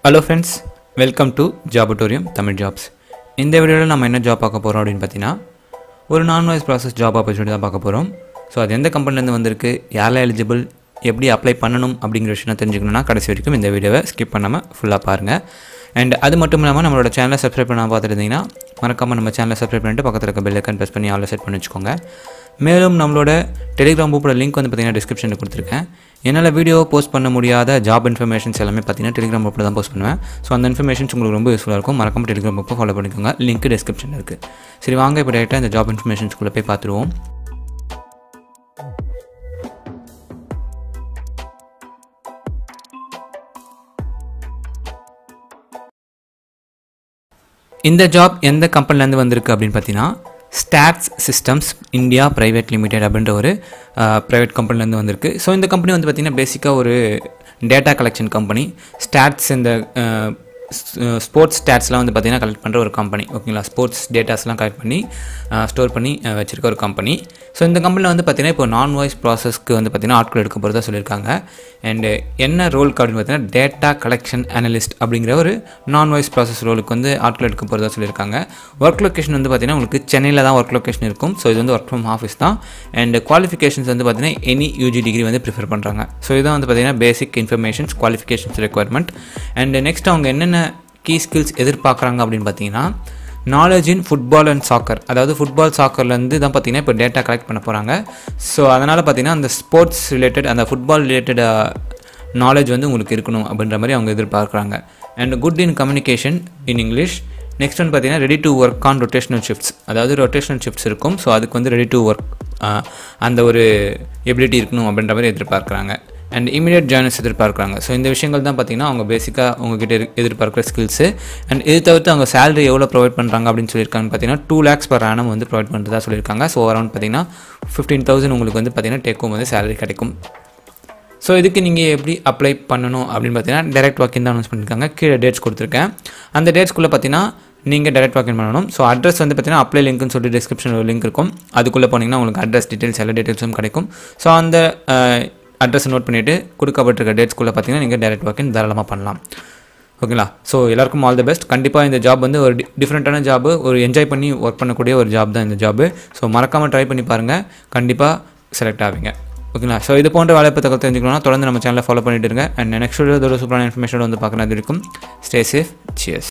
Hello friends, welcome to Jobatorium Tamil Jobs. இந்த வீடியோவில் நம்ம என்ன ஜாப் பார்க்க போகிறோம் அப்படின்னு பார்த்தீங்கன்னா ஒரு நான்-வாய்ஸ் ப்ராசஸ் ஜாப் ஆப்பர்ச்சுனிட்டி தான் பார்க்க போகிறோம். ஸோ அது எந்த கம்பெனிலேருந்து வந்திருக்கு, யாரெல்லாம் எலிஜிபிள், எப்படி அப்ளை பண்ணணும் அப்படிங்கிற விஷயம் தெரிஞ்சுக்கணுன்னா கடைசி வரைக்கும் இந்த வீடியோவை ஸ்கிப் பண்ணாமல் ஃபுல்லாக பாருங்கள். அண்ட் அது மட்டும் இல்லாமல் நம்மளோட சேனலை சப்ஸ்கிரைப் பண்ணாமல் பார்த்துருந்தீங்கன்னா மறக்காமல் நம்ம சேனலை சப்ஸ்கிரைப் பண்ணிட்டு பக்கத்தில் இருக்க பெல் ஐக்கான் ப்ரெஸ் பண்ணி ஆல் செட் பண்ணி வச்சுக்கோங்க. மேலும் நம்மளோட டெலிகிராம் குரூப்போட லிங்க் வந்து பார்த்தீங்கன்னா டிஸ்கிரிப்ஷனில் கொடுத்துருக்கேன். என்னால் வீடியோ போஸ்ட் பண்ண முடியாத ஜாப் இன்ஃபர்மேஷன்ஸ் எல்லாமே பார்த்தீங்கன்னா டெலிகிராம் குரூப்பில் தான் போஸ்ட் பண்ணுவேன். ஸோ அந்த இன்ஃபர்மேஷன்ஸ் உங்களுக்கு ரொம்ப யூஸ்ஃபுல்லாக இருக்கும். மறக்காமல் டெலிகிராம் குரூப்பை ஃபாலோ பண்ணிக்கோங்க. லிங்க் டிஸ்கிரிப்ஷனில் இருக்குது. சரி வாங்க இப்போ டேரெக்டாக இந்த ஜாப் இன்ஃபர்மேஷன்ஸ்குள்ளே போய் பார்த்துருவோம். இந்த ஜாப் எந்த கம்பெனிலேருந்து வந்திருக்கு அப்படின்னு பார்த்தீங்கன்னா stats systems India private limited அப்படின்ற ஒரு ப்ரைவேட் கம்பெனிலேருந்து வந்திருக்கு. ஸோ இந்த கம்பெனி வந்து பார்த்திங்கன்னா பேசிக்காக ஒரு டேட்டா கலெக்ஷன் கம்பெனி. ஸ்டாட்ஸ் இந்த ஸ்போர்ட்ஸ் ஸ்டாட்ஸ்லாம் வந்து பார்த்திங்கன்னா கலெக்ட் பண்ணுற ஒரு கம்பெனி. ஓகேங்களா, ஸ்போர்ட்ஸ் டேட்டாஸ்லாம் கலெக்ட் பண்ணி ஸ்டோர் பண்ணி வச்சுருக்க ஒரு கம்பெனி. ஸோ இந்த கம்பெனியில் வந்து பார்த்திங்கன்னா இப்போ நான்-வாய்ஸ் ப்ராசஸ்க்கு வந்து பார்த்திங்கன்னா ஆட்கள் எடுக்க போகிறதா சொல்லியிருக்காங்க. அண்டு என்ன ரோலுக்கு அப்படின்னு பார்த்தீங்கன்னா டேட்டா கலெக்ஷன் அனலிஸ்ட் அப்படிங்கிற ஒரு நான்-வாய்ஸ் ப்ராசஸ் ரோலுக்கு வந்து ஆட்கள் எடுக்க போகிறதா சொல்லியிருக்காங்க. ஒர்க் லொக்கேஷன் வந்து பார்த்திங்கன்னா உங்களுக்கு சென்னையில் தான் ஒர்க் லொக்கேஷன் இருக்கும். ஸோ இது வந்து ஒர்க் ஃப்ரம் ஆஃபீஸ் தான். அண்ட் குவாலிஃபிகேஷன்ஸ் வந்து பார்த்திங்கன்னா எனி யூஜி டிகிரி வந்து ப்ரிஃபர் பண்ணுறாங்க. ஸோ இதான் வந்து பார்த்திங்கன்னா basic informations qualifications requirement. And next அவங்க என்னென்ன கீ ஸ்கில்ஸ் எதிர்பார்க்குறாங்க அப்படின்னு பார்த்தீங்கன்னா knowledge in football and soccer. அதாவது ஃபுட்பால் சாக்கர்லேருந்து தான் பார்த்திங்கன்னா இப்போ டேட்டா கலெக்ட் பண்ண போகிறாங்க. ஸோ அதனால் பார்த்திங்கன்னா அந்த ஸ்போர்ட்ஸ் ரிலேட்டட் அந்த ஃபுட்பால் ரிலேட்டட் நாலேஜ் வந்து உங்களுக்கு இருக்கணும் அப்படின்ற மாதிரி அவங்க எதிர்பார்க்குறாங்க. And good in communication in English. Next வந்து பார்த்திங்கன்னா ready to work on rotational shifts. அதாவது ரொட்டேஷனல் ஷிஃப்ட்ஸ் இருக்கும். ஸோ அதுக்கு வந்து ரெடி டு ஒர்க் அந்த ஒரு எபிலிட்டி இருக்கணும் அப்படின்ற மாதிரி எதிர்பார்க்குறாங்க. அண்ட் இமீடியட் ஜாயினர்ஸ் எதிர்பார்க்குறாங்க. ஸோ இந்த விஷயங்கள் தான் பார்த்திங்கன்னா அவங்க பேசிக்காக உங்ககிட்ட எதிர்பார்க்குற ஸ்கில்ஸு. அண்ட் இது தவிர்த்து அவங்க சேலரி எவ்வளோ ப்ரொவைட் பண்ணுறாங்க அப்படின்னு சொல்லியிருக்காங்கன்னு பார்த்தீங்கன்னா 2 lakhs per annum வந்து ப்ரொவைட் பண்ணுறதா சொல்லியிருக்காங்க. ஸோ அரௌண்ட் பார்த்திங்கன்னா 15,000 உங்களுக்கு வந்து பார்த்திங்கன்னா டேக்கும் வந்து சேலரி கிடைக்கும். ஸோ இதுக்கு நீங்கள் எப்படி அப்ளை பண்ணணும் அப்படின்னு பார்த்தீங்கன்னா டைரக்ட் வாக்கின் தான் அனௌன்ஸ் பண்ணியிருக்காங்க. கீழே டேட்ஸ் கொடுத்துருக்கேன். அந்த டேட்ஸ்குள்ளே பார்த்தீங்கன்னா நீங்கள் டைரக்ட் வாக்கின் பண்ணணும். ஸோ அட்ரஸ் வந்து பார்த்தீங்கன்னா அப்ளை லிங்க்னு சொல்லி டிஸ்கிரிப்ஷனில் ஒரு லிங்க் இருக்கும். அதுக்குள்ளே போனீங்கன்னா உங்களுக்கு அட்ரஸ் டீட்டெயில்ஸ் எல்லா டீட்டெயில்ஸும் கிடைக்கும். ஸோ அந்த அட்ரஸை நோட் பண்ணிவிட்டு கொடுக்கப்பட்டிருக்க டேட்ஸ்குள்ளே பார்த்தீங்கன்னா நீங்கள் டைரக்ட் வாக்கின் தாராளமாக பண்ணலாம். ஓகேங்களா. ஸோ எல்லாருக்கும் ஆல் தி பெஸ்ட். கண்டிப்பாக இந்த ஜாப் வந்து ஒரு டிஃப்ரெண்ட்டான ஜாபு, ஒரு என்ஜாய் பண்ணி ஒர்க் பண்ணக்கூடிய ஒரு ஜாப் தான் இந்த ஜாபு. ஸோ மறக்காமல் ட்ரை பண்ணி பாருங்கள், கண்டிப்பாக செலக்ட் ஆவீங்க. ஓகேங்களா. ஸோ இது போன்ற வேலையை பற்றி தெரிஞ்சுக்கணும்னா தொடர்ந்து நம்ம சேனலை ஃபாலோ பண்ணிட்டு இருங்க. அண்ட் நெக்ஸ்ட் வீடியோ ஒரு சூப்பரான இன்ஃபர்மேஷன் வந்து பார்க்குறது இருக்கும். Stay safe. சியர்ஸ்.